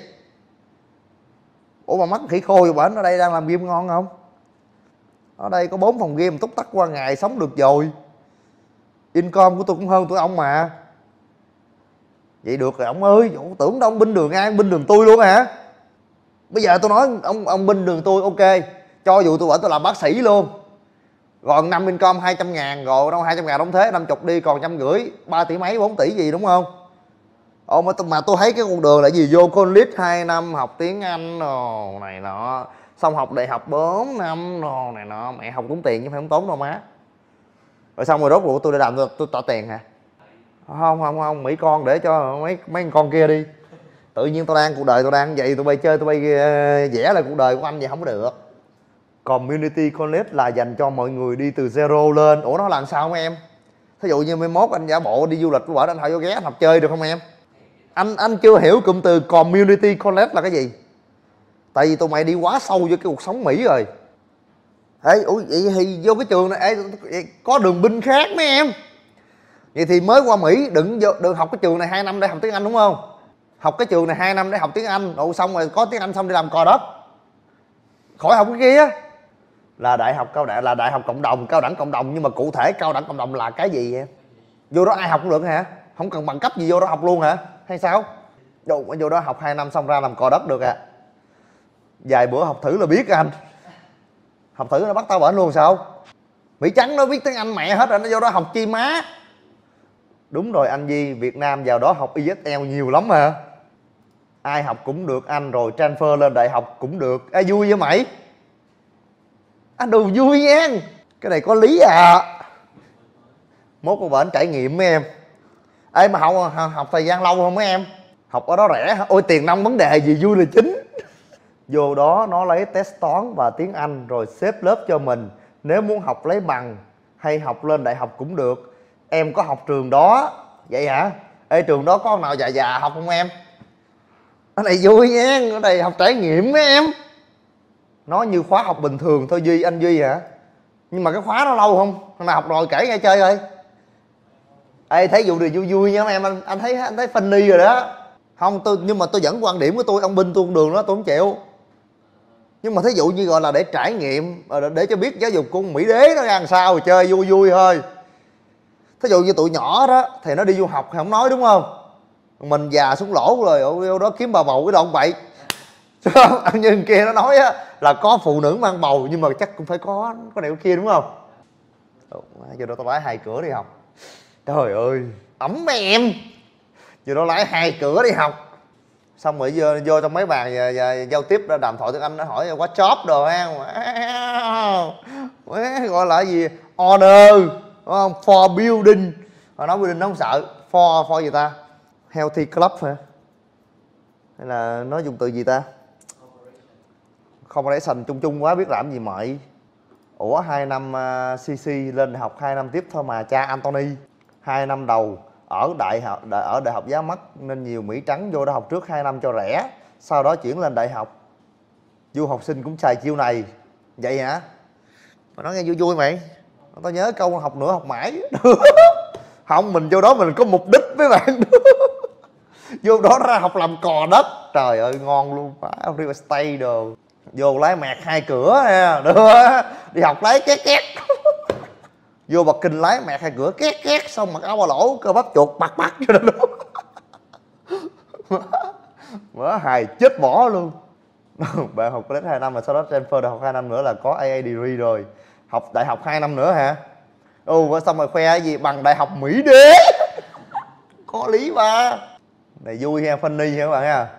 Ủa mà mắc khỉ khô vậy, bển ở đây đang làm game ngon không? Ở đây có bốn phòng game túc tắc qua ngày sống được rồi. Income của tôi cũng hơn tụi ông mà. Vậy được rồi ông ơi, ông tưởng đâu ông binh đường ai, binh đường tôi luôn hả? Bây giờ tôi nói ông ông binh đường tôi ok, cho dù tôi bảo tôi làm bác sĩ luôn, rồi năm income hai trăm ngàn, rồi đâu hai trăm ngàn đóng thế năm chục đi còn trăm rưỡi, ba tỷ mấy bốn tỷ gì đúng không? Ồ mà, mà tôi thấy cái con đường là gì, vô college hai năm học tiếng Anh đồ này nọ, xong học đại học bốn năm đồ này nọ, mẹ học tốn tiền chứ phải không tốn đâu má. Rồi xong rồi rốt cuộc tôi đi làm tôi, tôi trả tiền hả? Không không không, Mỹ con để cho mấy mấy con kia đi. Tự nhiên tôi đang cuộc đời tôi đang vậy, tôi bay chơi tôi bay vẽ lại cuộc đời của anh vậy không có được. Community College là dành cho mọi người đi từ zero lên. Ủa nó làm sao mấy em? Thí dụ như mai mốt anh giả bộ đi du lịch, của anh hỏi vô ghé anh học chơi được không em? Anh anh chưa hiểu cụm từ Community College là cái gì. Tại vì tụi mày đi quá sâu vô cái cuộc sống Mỹ rồi. Ê, ủa vậy thì vô cái trường này ê, có đường binh khác mấy em. Vậy thì mới qua Mỹ đừng đừng học cái trường này hai năm để học tiếng Anh đúng không? Học cái trường này hai năm để học tiếng Anh, ồ xong rồi có tiếng Anh xong đi làm cò đất. khỏi học cái kia. Là đại học cao đẳng, là đại học cộng đồng, cao đẳng cộng đồng, nhưng mà cụ thể cao đẳng cộng đồng là cái gì em? Vô đó ai học cũng được hả? Không cần bằng cấp gì vô đó học luôn hả? Hay sao? Đâu vô đó học hai năm xong ra làm cò đất được à? Vài bữa học thử là biết anh. Học thử nó bắt tao bệnh luôn sao? Mỹ Trắng nó biết tiếng Anh mẹ hết rồi, nó vô đó học chi má. Đúng rồi anh Di, Việt Nam vào đó học i ét lờ nhiều lắm mà. Ai học cũng được anh, rồi transfer lên đại học cũng được. Ê vui với mày. Anh đù vui nha. Cái này có lý à. Mốt qua bển trải nghiệm mấy em. Ê mà học, học thời gian lâu không mấy em? Học ở đó rẻ hả? Ôi tiền nong vấn đề gì, vui là chính. Vô đó nó lấy test toán và tiếng Anh rồi xếp lớp cho mình. Nếu muốn học lấy bằng hay học lên đại học cũng được. Em có học trường đó. Vậy hả? Ê trường đó có con nào già già học không em? Cái này vui nha, cái này học trải nghiệm mấy em. Nó như khóa học bình thường thôi Duy, anh Duy hả? Nhưng mà cái khóa nó lâu không? Thằng nào học rồi kể nghe chơi ơi. Ê thấy vụ này vui vui nha em, anh, anh thấy anh thấy funny rồi đó. Không tôi, nhưng mà tôi vẫn quan điểm của tôi, ông binh tôi con đường đó tôi không chịu. Nhưng mà thí dụ như gọi là để trải nghiệm, để cho biết giáo dục của Mỹ đế nó ra làm sao, chơi vui vui thôi. Thí dụ như tụi nhỏ đó thì nó đi du học thì không nói đúng không? Mình già xuống lỗ rồi vô đó kiếm bà bầu cái đoạn bậy. Anh như kia nó nói á là có phụ nữ mang bầu, nhưng mà chắc cũng phải có có điều kia đúng không? Giờ đó tao lái hai cửa đi học. Trời ơi ấm mấy em. Giờ đó lái hai cửa đi học. Xong rồi vô, vô trong mấy bàn và, và, giao tiếp đàm thoại tiếng Anh, nó hỏi quá job đồ ha. Gọi là gì? Order đúng không? For building. Họ nói building nó không sợ. For, for gì ta? Healthy club hả? Hay là nó dùng từ gì ta? Không để sành chung chung quá biết làm gì mậy. Ủa hai năm uh, xê xê lên đại học hai năm tiếp thôi mà cha Anthony. Hai năm đầu ở đại học ở đại học giá mắc nên nhiều Mỹ Trắng vô đó học trước hai năm cho rẻ, sau đó chuyển lên đại học. Du học sinh cũng xài chiêu này. Vậy hả? Mà nói nghe vui vui mày. Tao nhớ câu học nữa học mãi. Không, mình vô đó mình có mục đích với bạn. Vô đó ra học làm cò đất. Trời ơi ngon luôn. Real estate đồ. Vô lái mẹt hai cửa nha. Đưa đi học lái két két. Vô bật kinh lái mẹt hai cửa két két, xong mặc áo ba lỗ cơ bắp chuột bặt bặt cho nó luôn. Mở hài chết bỏ luôn. Bạn học college hai năm mà sau đó transfer đại học hai năm nữa là có a a degree rồi. Học đại học hai năm nữa hả? Ừ, xong rồi khoe cái gì bằng đại học Mỹ đế. Có lý mà. Này vui ha, funny ha các bạn ha.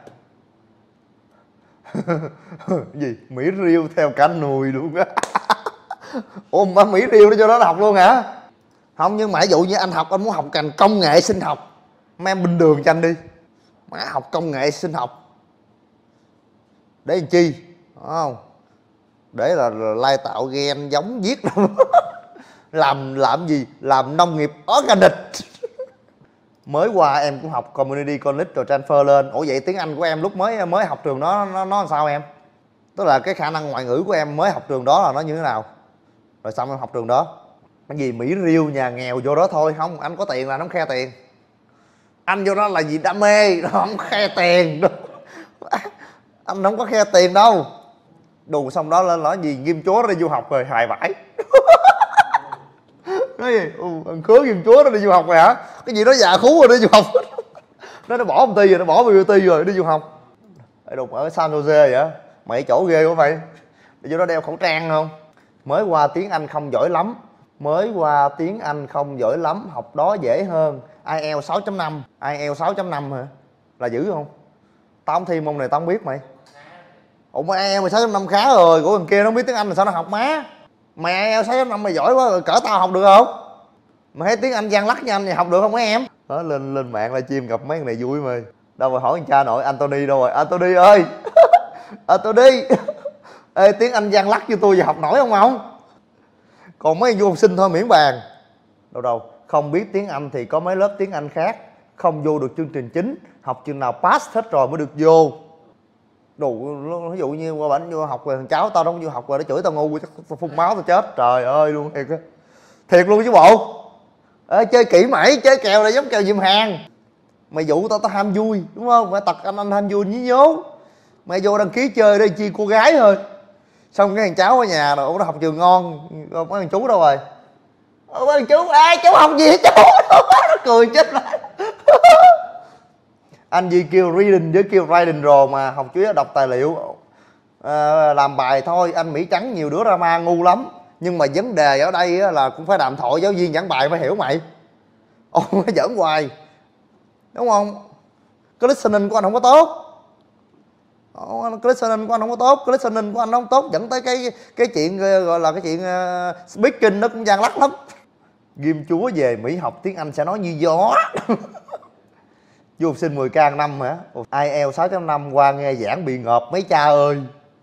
Gì? Mỹ riêu theo cả nùi luôn á. Ủa mà Mỹ riêu nó cho đó học luôn hả? Không, nhưng mà ví dụ như anh học, anh muốn học ngành công nghệ sinh học, mấy em bình đường cho anh đi. Má học công nghệ sinh học để làm chi? Đúng không? Để là, là lai tạo gen giống giết đâu. Làm làm gì? Làm nông nghiệp organic. Mới qua em cũng học community college rồi transfer lên. Ủa vậy tiếng Anh của em lúc mới mới học trường đó nó nó làm sao em? Tức là cái khả năng ngoại ngữ của em mới học trường đó là nó như thế nào? Rồi xong em học trường đó. Cái gì Mỹ riêu nhà nghèo vô đó thôi. Không, anh có tiền là nó không khe tiền. Anh vô đó là gì đam mê, nó không khe tiền. Anh không có khe tiền đâu. Đù xong đó lên nói gì Ghim Chúa đi du học rồi hài vãi. Nói gì? Ừ, thằng khứa Ghim Chúa nó đi du học rồi hả? Cái gì đó già khú rồi đi du học. Nó nó bỏ công ty rồi, nó bỏ bê tê rồi đi du học. Ở đục ở San Jose vậy? Mày chỗ ghê quá mày. Đi vô đó đeo khẩu trang không? Mới qua tiếng Anh không giỏi lắm. Mới qua tiếng Anh không giỏi lắm, học đó dễ hơn. ai eo sáu chấm năm. ai eo sáu chấm năm hả? Là dữ không? Tao không thi môn này tao không biết mày. Ủa mà ai eo mày sáu chấm năm khá rồi. Của thằng kia nó không biết tiếng Anh là sao nó học má. Mày ai eo sáu chấm năm mày giỏi quá rồi, cỡ tao học được không? Mày thấy tiếng Anh gian lắc như anh thì học được không mấy em? Đó, lên lên mạng live stream gặp mấy thằng này vui mày. Đâu rồi hỏi thằng cha nội Anthony đâu rồi? Anthony ơi. Anthony. Ê tiếng Anh gian lắc như tôi giờ học nổi không ông? Còn mấy du học sinh thôi miễn bàn. Đâu đâu, không biết tiếng Anh thì có mấy lớp tiếng Anh khác. Không vô được chương trình chính. Học chừng nào pass hết rồi mới được vô. Đủ, ví dụ như qua bển vô học rồi thằng cháu tao nó không vô học rồi nó chửi tao ngu chắc tao phun máu tao chết. Trời ơi luôn thiệt á. Thiệt luôn chứ bộ. Ê, chơi kỹ mày, chơi kèo là giống kèo dìm hàng. Mày dụ tao tao ham vui đúng không? Mày tật anh anh ham vui nhí nhố. Mày vô đăng ký chơi đây chi cô gái thôi. Xong cái thằng cháu ở nhà rồi nó học trường ngon, mấy thằng chú đâu rồi? Mấy thằng chú, ai chú học gì hả chú? Nó cười chết lại. Anh Duy kêu reading với kêu writing rồi mà học chủ yếu đọc tài liệu, à, làm bài thôi. Anh Mỹ Trắng nhiều đứa drama ngu lắm, nhưng mà vấn đề ở đây là cũng phải đàm thoại, giáo viên giảng bài phải hiểu mày. Ôi nó giỡn hoài đúng không? Cái listening của anh không có tốt, cái listening của anh không có tốt, cái listening của anh không tốt dẫn tới cái cái chuyện gọi là cái chuyện uh, speaking nó cũng gian lắc lắm. Ghim chúa về Mỹ học tiếng Anh sẽ nói như gió. Du học sinh mười k năm hả? ai eo sáu chấm năm qua nghe giảng bị ngợp mấy cha ơi.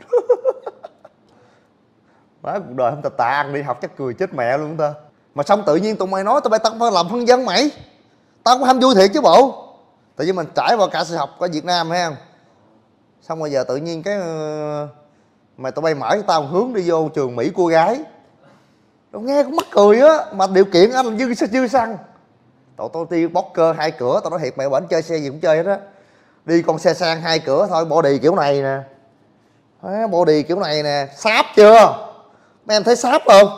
Má cuộc đời không tập tạ ăn đi học chắc cười chết mẹ luôn ta. Mà xong tự nhiên tụi mày nói tụi mày tao phải làm phân dân mày. Tao cũng ham vui thiệt chứ bộ. Tự nhiên mình trải qua cả sự học ở Việt Nam hay không? Xong rồi giờ tự nhiên cái mày tụi bay mở cho tao hướng đi vô trường Mỹ cô gái. Tao nghe cũng mắc cười á, mà điều kiện anh là dư dư xăng. Tụi tôi đi bóc cơ hai cửa, tao nói thiệt mày bển chơi xe gì cũng chơi hết á. Đi con xe sang hai cửa thôi, body kiểu này nè. Đấy, body kiểu này nè, sáp chưa? Mấy em thấy sáp không?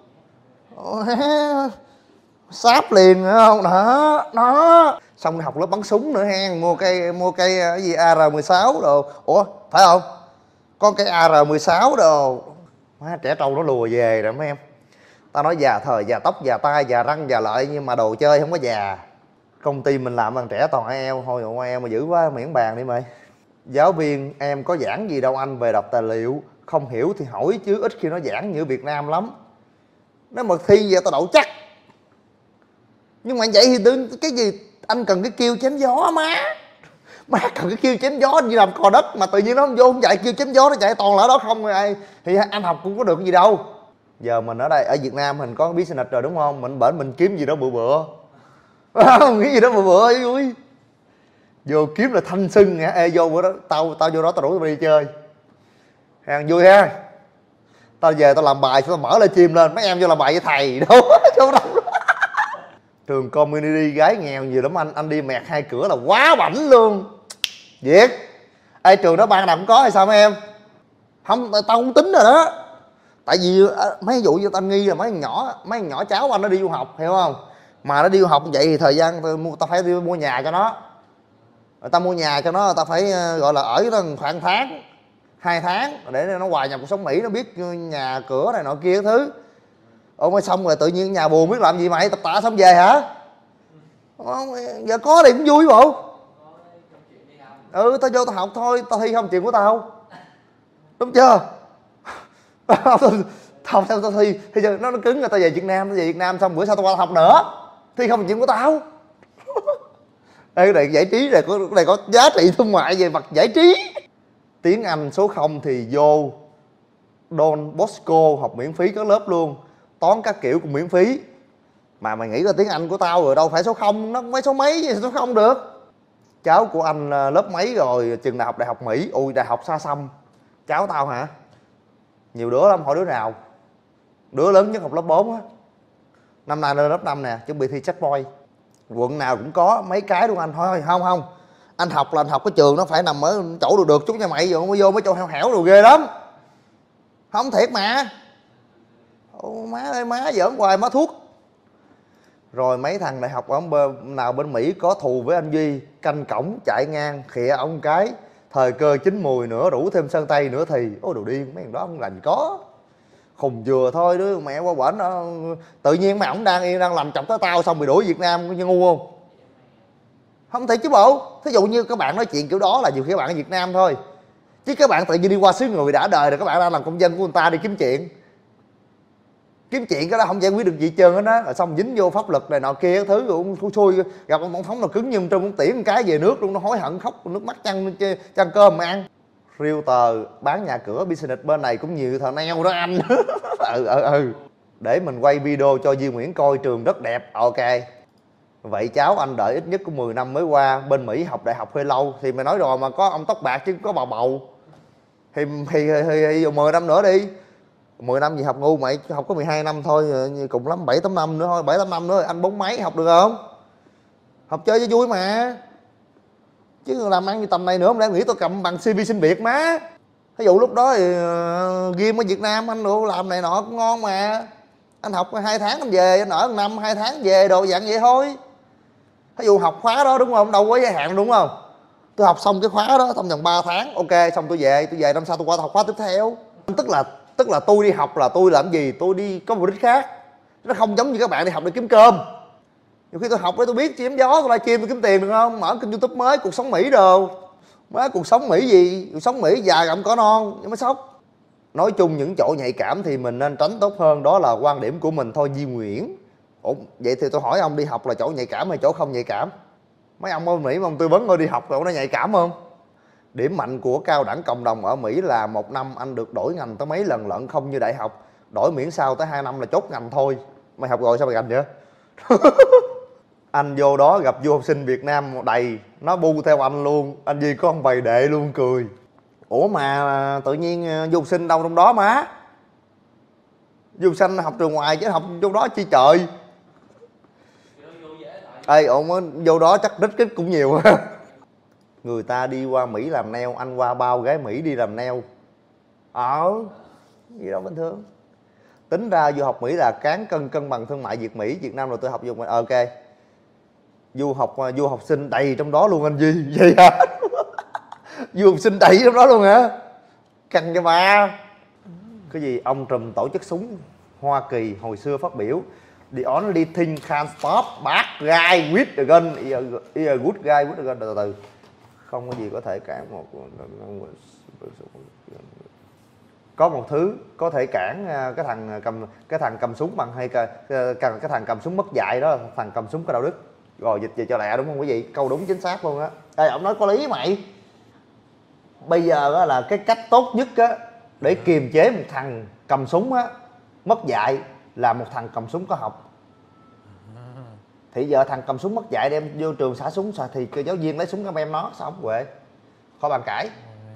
Sáp liền nữa không? Đó, đó. Xong học lớp bắn súng nữa ha, mua cây mua cây cái gì A R mười sáu đồ. Ủa, phải không? Có cây A R mười sáu đồ. Má trẻ trâu nó lùa về rồi mấy em. Tao nói già thời, già tóc, già tai, già răng, già lợi, nhưng mà đồ chơi không có già. Công ty mình làm bằng trẻ toàn ai eo, thôi ai eo mà dữ quá miễn bàn đi mày. Giáo viên em có giảng gì đâu anh về đọc tài liệu, không hiểu thì hỏi chứ ít khi nó giảng như Việt Nam lắm. Nếu mà thi vậy tao đậu chắc. Nhưng mà vậy thì đừng cái gì anh cần cái kêu chém gió má. Má cần cái kêu chém gió đi làm cò đất mà tự nhiên nó không vô không chạy kêu chém gió nó chạy toàn là ở đó không rồi ai. Thì anh học cũng có được cái gì đâu. Giờ mình ở đây ở Việt Nam mình có business rồi đúng không? Mình bển mình kiếm gì đó bự bựa. Không nghĩ gì đó bự bựa ấy vui. Vô kiếm là thanh xuân hả? Ê vô bữa đó tao tao vô đó tao rủ tao đi chơi. Hàng vui ha. Tao về tao làm bài tao mở lên chim lên, mấy em vô làm bài với thầy đâu. Đâu đâu. Trường community gái nghèo nhiều lắm anh, anh đi mẹt hai cửa là quá bảnh luôn. Việt. Ê trường đó ban nào cũng có hay sao mấy em? Không, tao không tính rồi đó. Tại vì mấy vụ như tao nghi là mấy thằng nhỏ, mấy thằng nhỏ cháu anh nó đi du học, hiểu không? Mà nó đi du học như vậy thì thời gian tao, tao phải đi mua nhà cho nó. Rồi tao mua nhà cho nó, tao phải gọi là ở đó khoảng tháng, hai tháng để nó hòa nhập cuộc sống Mỹ, nó biết nhà cửa này nọ kia thứ. Ôi mới xong rồi tự nhiên nhà buồn biết làm gì mày, tập tạ xong về hả? Giờ có thì cũng vui bộ. Ừ tao vô tao học thôi, tao thi không chuyện của tao. Đúng chưa? Không sao tao thi, thi nó nó cứng rồi tao về Việt Nam, tao về Việt Nam xong bữa sau tao qua học nữa. Thi không chuyện của tao. Đây cái này giải trí này có cái này có giá trị thương mại về mặt giải trí. Tiếng Anh số không thì vô Don Bosco học miễn phí các lớp luôn. Toán các kiểu cũng miễn phí. Mà mày nghĩ là tiếng Anh của tao rồi đâu phải số không, nó mấy số mấy gì số không được. Cháu của anh lớp mấy rồi, trường đại học đại học Mỹ, ui đại học xa xăm. Cháu tao hả? Nhiều đứa lắm, hỏi đứa nào. Đứa lớn nhất học lớp bốn á. Năm nay lên lớp năm nè, chuẩn bị thi checkpoint. Quận nào cũng có mấy cái luôn anh. Thôi không không. Anh học là anh học cái trường nó phải nằm ở chỗ được được chút nha mày, giờ không có vô mấy chỗ hẻo hẻo đồ ghê lắm. Không thiệt mà. Ô, má ơi má giỡn hoài má thuốc. Rồi mấy thằng đại học ở bên, nào bên Mỹ có thù với anh Duy, canh cổng chạy ngang khịa ông cái, thời cơ chín mùi nữa rủ thêm sơn tây nữa thì ôi đồ điên, mấy thằng đó không lành có. Khùng vừa thôi đứa mẹ qua bển đó, tự nhiên mấy ổng đang yên đang làm chọc tới tao xong bị đuổi Việt Nam như ngu không? Không thể chứ bộ. Thí dụ như các bạn nói chuyện kiểu đó là nhiều khi các bạn ở Việt Nam thôi. Chứ các bạn tự nhiên đi qua xứ người đã đời rồi các bạn đang làm công dân của người ta đi kiếm chuyện. Kiếm chuyện cái đó không giải quyết được gì hết trơn hết á, rồi xong dính vô pháp luật này nọ kia cái thứ rồi cũng xui gặp ông tổng thống nào cứng nhưng trong muốn tiễn cái về nước luôn, nó hối hận khóc nước mắt chăn chăn cơm mà ăn. Realtor bán nhà cửa business bên này cũng nhiều thợ neo đó anh. ừ ừ ừ để mình quay video cho Duy Nguyễn coi, trường rất đẹp. Ok vậy cháu anh đợi ít nhất cũng mười năm mới qua bên Mỹ học đại học hơi lâu thì mày nói rồi mà có ông tóc bạc chứ có bà bầu thì thì, thì, thì, thì mười năm nữa đi. Mười năm gì học ngu mày, học có mười hai năm thôi, cùng lắm bảy tám năm nữa thôi, bảy tám năm nữa anh bốn mấy học được không? Học chơi cho vui mà. Chứ làm ăn như tầm này nữa không lẽ nghĩ tôi cầm bằng xê vê xin việc má. ví dụ lúc đó thì uh, ghim ở Việt Nam anh đồ làm này nọ cũng ngon mà, anh học hai tháng anh về, anh ở một năm hai tháng về, đồ dạng vậy thôi. Ví dụ học khóa đó đúng không, đâu có giới hạn đúng không, tôi học xong cái khóa đó trong vòng ba tháng, ok xong tôi về, tôi về năm sau tôi qua tôi học khóa tiếp theo. Tức là tức là tôi đi học là tôi làm gì, tôi đi có mục đích khác, nó không giống như các bạn đi học để kiếm cơm. Nhiều khi tôi học để tôi biết chém gió, tôi livestream tôi kiếm tiền được không, mở kênh YouTube mới cuộc sống Mỹ đồ, mới cuộc sống Mỹ gì, cuộc sống Mỹ già gặm cỏ non nhưng mới sốc. Nói chung những chỗ nhạy cảm thì mình nên tránh tốt hơn, đó là quan điểm của mình thôi Duy Nguyễn. Ủa vậy thì tôi hỏi ông, đi học là chỗ nhạy cảm hay chỗ không nhạy cảm? Mấy ông ở Mỹ mà ông tư vấn tôi đi học rồi nó nhạy cảm không? Điểm mạnh của cao đẳng cộng đồng ở Mỹ là một năm anh được đổi ngành tới mấy lần lận, không như đại học đổi miễn sao tới hai năm là chốt ngành thôi. Mày học rồi sao mày gành vậy? Anh vô đó gặp du học sinh Việt Nam đầy, nó bu theo anh luôn, anh Duy có ông bầy đệ luôn cười. Ủa mà tự nhiên du học sinh đâu trong đó má? Du học sinh học trường ngoài chứ học trong đó chi trời. Ê ổng vô đó chắc rít rít cũng nhiều. Người ta đi qua Mỹ làm nail, anh qua bao gái Mỹ đi làm nail. Ờ gì đâu bình thường. Tính ra du học Mỹ là cán cân cân bằng thương mại Việt Mỹ, Việt Nam rồi tôi học du học. Ok, du học du học sinh đầy trong đó luôn anh Duy. Vậy hả? Du học sinh đầy trong đó luôn hả? Căng cho ba. Cái gì ông trùm tổ chức súng Hoa Kỳ hồi xưa phát biểu The only thing can stop bad guy with the gun is a good guy with the gun. Từ từ, không có gì có thể cản một có một thứ có thể cản cái thằng cầm cái thằng cầm súng bằng hay cái, cái, cái thằng cầm súng mất dạy đó, thằng cầm súng có đạo đức. Rồi dịch về cho lẹ đúng không quý vị? Câu đúng chính xác luôn á. Ê ông nói có lý mày. Bây giờ á, là cái cách tốt nhất á để kiềm chế một thằng cầm súng á mất dạy là một thằng cầm súng có học. Thì giờ thằng cầm súng mất dạy đem vô trường xả súng thì giáo viên lấy súng cắm em nó sao không quệ, khỏi bàn cãi,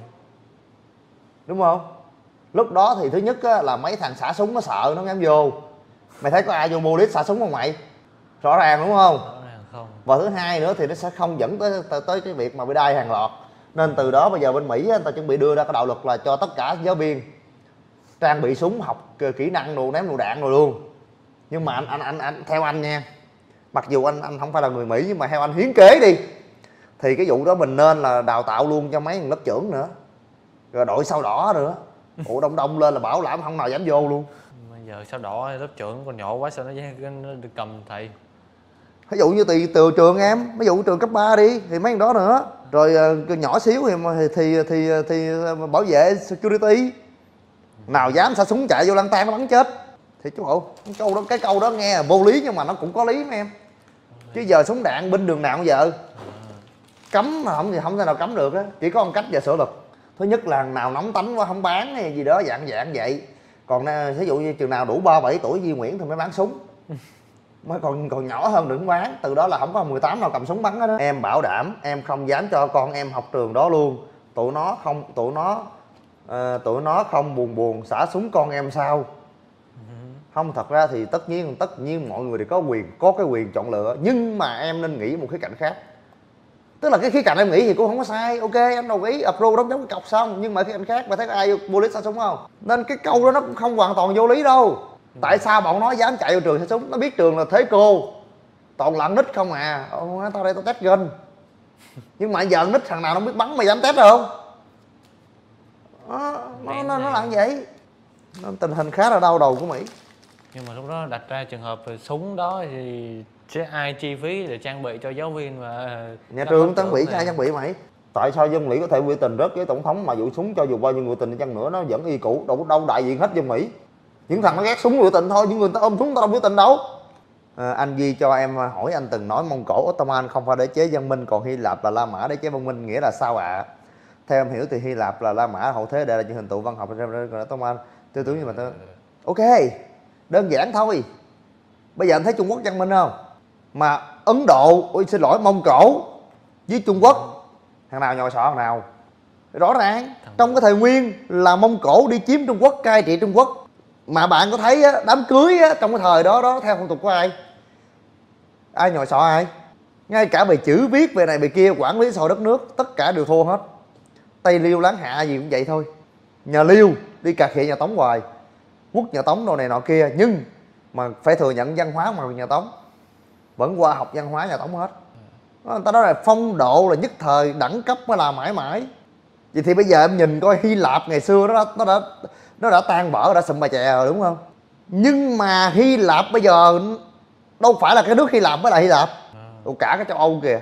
đúng không? Lúc đó thì thứ nhất á, là mấy thằng xả súng nó sợ nó không dám vô. Mày thấy có ai vô bullet xả súng không mày? Rõ ràng đúng không? Rõ ràng không. Và thứ hai nữa thì nó sẽ không dẫn tới tới, tới cái việc mà bị đai hàng loạt. Nên từ đó bây giờ bên Mỹ người ta chuẩn bị đưa ra cái đạo luật là cho tất cả giáo viên trang bị súng, học kỹ năng đồ, ném lựu đạn rồi luôn. Nhưng mà anh anh anh anh theo anh nha, mặc dù anh anh không phải là người Mỹ nhưng mà theo anh hiến kế đi thì cái vụ đó mình nên là đào tạo luôn cho mấy lớp trưởng nữa, rồi đội sao đỏ nữa. Ủa đông đông lên là bảo lãm không nào dám vô luôn. Bây giờ sao đỏ lớp trưởng còn nhỏ quá sao nó, nó được cầm thầy. Ví dụ như từ, từ trường em, ví dụ trường cấp ba đi thì mấy thằng đó nữa, rồi uh, nhỏ xíu thì thì thì thì bảo vệ security, nào dám xả súng chạy vô lăn tan nó bắn chết. Thì chú bộ cái câu đó cái câu đó nghe là vô lý nhưng mà nó cũng có lý mấy em. Chứ giờ súng đạn binh đường nào bây giờ cấm mà không thì không thể nào cấm được á, chỉ có một cách giờ sửa luật. Thứ nhất là nào nóng tánh quá không bán hay gì đó dạng dạng vậy. Còn ví dụ như trường nào đủ ba bảy tuổi Duy Nguyễn thì mới bán súng. Mới còn còn nhỏ hơn đừng bán, từ đó là không có mười tám nào cầm súng bắn hết đó. Em bảo đảm em không dám cho con em học trường đó luôn. Tụi nó không tụi nó uh, tụi nó không buồn buồn xả súng con em sao? Không, thật ra thì tất nhiên tất nhiên mọi người đều có quyền có cái quyền chọn lựa, nhưng mà em nên nghĩ một khía cạnh khác. Tức là cái khía cạnh em nghĩ thì cũng không có sai, ok em đồng ý approve đóng dấu cái cọc xong, nhưng mà khía cạnh khác mà thấy có ai vô lý xả súng không? Nên cái câu đó nó cũng không hoàn toàn vô lý đâu. Tại sao bọn nó dám chạy vô trường xả súng? Nó biết trường là thế cô toàn lặn nít không à. Ồ, tao đây tao test gun. Nhưng mà giờ nít thằng nào nó biết bắn mày dám test được không? Nó, nó, nó, nó là như vậy. Nên tình hình khá là đau đầu của Mỹ. Nhưng mà lúc đó đặt ra trường hợp súng đó thì sẽ ai chi phí để trang bị cho giáo viên và nhà trường trang bị cho ai trang bị mày? Tại sao dân Mỹ có thể biểu tình rớt với tổng thống mà vụ súng cho dù bao nhiêu người tình đi chăng nữa nó vẫn y cũ, đâu đâu đại diện hết dân Mỹ. Những thằng nó ghét súng biểu tình thôi, những người ta ôm súng ta đâu biểu tình đâu. À, anh Duy cho em hỏi, anh từng nói Mông Cổ Ottoman không phải đế chế văn minh, còn Hy Lạp là La Mã đế chế văn minh, nghĩa là sao ạ? À? Theo em hiểu thì Hy Lạp là La Mã hậu thế, đây là những hình tượng văn học còn Ottoman tư tưởng như mà tôi. Ok, đơn giản thôi. Bây giờ anh thấy Trung Quốc văn minh không? Mà Ấn Độ, ôi xin lỗi, Mông Cổ với Trung Quốc, thằng nào nhồi sọ thằng nào? Rõ ràng trong cái thời Nguyên là Mông Cổ đi chiếm Trung Quốc, cai trị Trung Quốc. Mà bạn có thấy á, đám cưới á, trong cái thời đó đó theo phong tục của ai? Ai nhồi sọ ai? Ngay cả về chữ viết về này về kia, quản lý xã hội đất nước, tất cả đều thua hết. Tây Liêu Láng Hạ gì cũng vậy thôi. nhà Liêu đi cà khịa nhà Tống hoài, quốc nhà Tống đồ này nọ kia, nhưng mà phải thừa nhận văn hóa mà nhà Tống vẫn qua học văn hóa nhà Tống hết. Người ta nói là phong độ là nhất thời, đẳng cấp mới là mãi mãi. Vậy thì bây giờ em nhìn coi Hy Lạp ngày xưa nó đã, nó đã nó đã tan vỡ, đã sụm bà chè rồi đúng không? Nhưng mà Hy Lạp bây giờ đâu phải là cái nước Hy Lạp mới là Hy Lạp, đâu cả cái châu Âu kìa,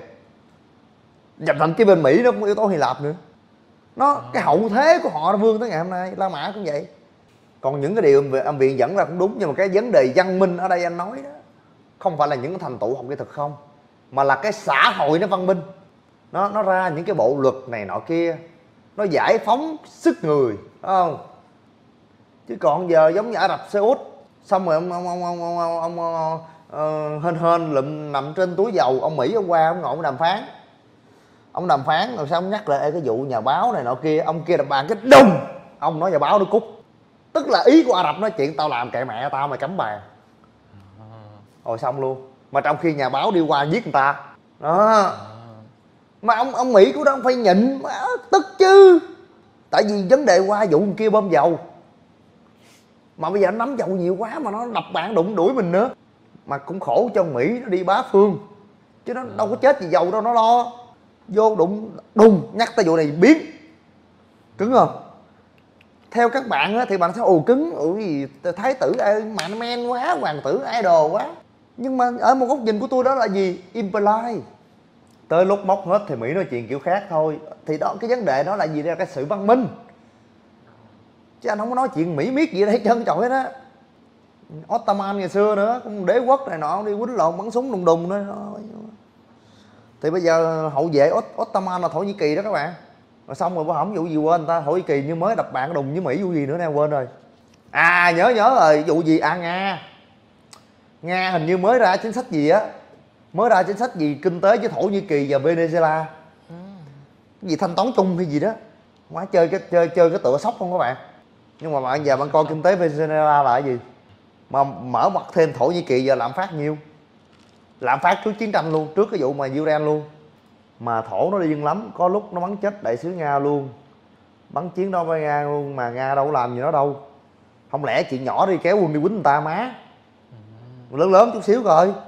và thậm chí bên Mỹ nó cũng có yếu tố Hy Lạp nữa. Nó cái hậu thế của họ nó vươn tới ngày hôm nay. La Mã cũng vậy. Còn những cái điều âm Viện dẫn ra cũng đúng, nhưng mà cái vấn đề văn minh ở đây anh nói đó không phải là những cái thành tựu học kỹ thuật không, mà là cái xã hội nó văn minh, nó nó ra những cái bộ luật này nọ kia, nó giải phóng sức người, phải không? Chứ còn giờ giống như Ả Rập Xê Út, xong rồi ông ông ông ông ông, ông, ông uh, hên hên lụm nằm trên túi dầu. Ông Mỹ ông qua ông ngồi ông đàm phán, ông đàm phán rồi sao ông nhắc lại cái vụ nhà báo này nọ kia, ông kia đập bàn cái đùng, ông nói nhà báo nó cút. Tức là ý của Ả Rập nói chuyện tao làm kệ mẹ tao, mày cấm bàn rồi xong luôn. Mà trong khi nhà báo đi qua giết người ta đó. Mà ông ông Mỹ cũng đâu phải nhịn mà tức chứ, tại vì vấn đề qua vụ kia bơm dầu, mà bây giờ nó nắm dầu nhiều quá mà nó đập bạn đụng đuổi mình nữa. Mà cũng khổ cho Mỹ, nó đi bá phương chứ nó đâu có chết vì dầu đâu, nó lo vô đụng đùng nhắc tới vụ này biến cứng không? Theo các bạn á, thì bạn thấy ồ cứng, ủa gì thái tử mạnh men quá, hoàng tử idol quá. Nhưng mà ở một góc nhìn của tôi đó là gì? Imply. Tới lúc móc hết thì Mỹ nói chuyện kiểu khác thôi. Thì đó, cái vấn đề đó là gì? Đây là cái sự văn minh. Chứ anh không có nói chuyện Mỹ miết gì đây trơn trọi hết á. Ottoman ngày xưa nữa, cũng đế quốc này nọ đi quýnh lộn bắn súng đùng đùng nữa. Thì bây giờ hậu vệ Ottoman là Thổ Nhĩ Kỳ đó các bạn. Rồi xong rồi bữa hổng vụ gì quên ta, Thổ Nhĩ Kỳ như mới đập bạn đùng với Mỹ vụ gì nữa nè quên rồi. À nhớ nhớ rồi, vụ gì à Nga. Nga hình như mới ra chính sách gì á, mới ra chính sách gì kinh tế với Thổ Nhĩ Kỳ và Venezuela. Cái gì thanh toán chung hay gì đó. Má chơi cái chơi chơi cái tựa sóc không các bạn. Nhưng mà bạn giờ bạn coi kinh tế Venezuela là cái gì? Mà mở mặt thêm Thổ Nhĩ Kỳ giờ lạm phát nhiêu? Lạm phát trước chiến tranh luôn, trước cái vụ mà Ukraine luôn. Mà Thổ nó điên lắm, có lúc nó bắn chết đại sứ Nga luôn, bắn chiến đó với Nga luôn, mà Nga đâu có làm gì nó đâu. Không lẽ chuyện nhỏ đi kéo quân đi quýnh người ta má. Lớn lớn chút xíu coi.